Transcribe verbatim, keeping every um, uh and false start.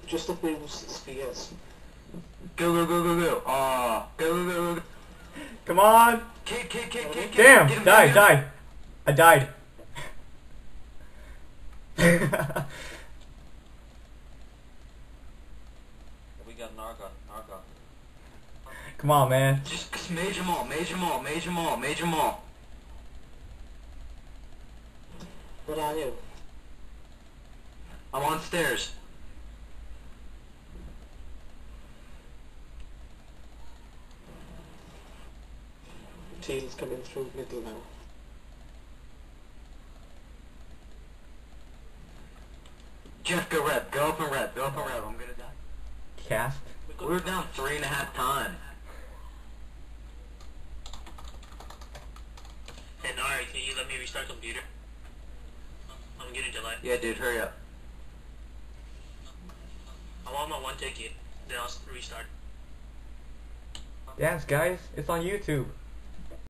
Just up in spheres. Go, go, go, go, go. Ah, go, go, go, go. Come on! Kick, kick, kick, kick, kick. Damn! Get him, Died, get him. died. I died. We got Narga, Narga. Come on, man. Just, just mage them all, mage them all, mage them all, mage them all. Where are you? I'm on stairs. Teal's coming through middle now. Jeff, go rep, go up and rep, go up and rep. I'm gonna die. Cast. We're down three and a half times. Hey, Nari, can you let me restart computer? I'm getting delayed. Yeah, dude, hurry up. I want my one ticket, then I'll restart. Dance, guys. It's on YouTube.